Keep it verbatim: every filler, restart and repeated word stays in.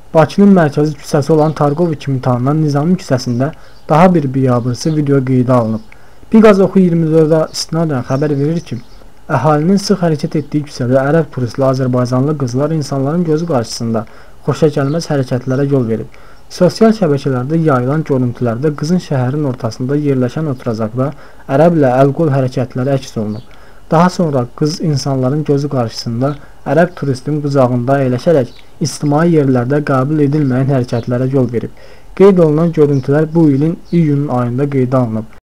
Bakının mərkəzi küçəsi olan Targov kimi tanınan Nizami küçəsində daha bir biabırçı video qeydə alınıb. Biqaz Oxu iyirmi dördə istinadən xəbər verir ki, əhalinin sıx hərəkət etdiyi küçədə ərəb turistli azərbaycanlı qızlar insanların gözü qarşısında xoşagəlməz hərəkətlərə yol verib. Sosial şəbəkələrdə yayılan görüntülərdə qızın şəhərin ortasında yerləşən oturacaqda ərəblə əl-qol hərəkətləri əks olunub. Daha sonra qız insanların gözü qarşısında ərəb turistin qucağında əyləşərək ictimai yerlərdə qəbul edilməyən hərəkətlərə yol verib. Qeyd olunan görüntülər bu ilin iyun ayında qeydə alınıb.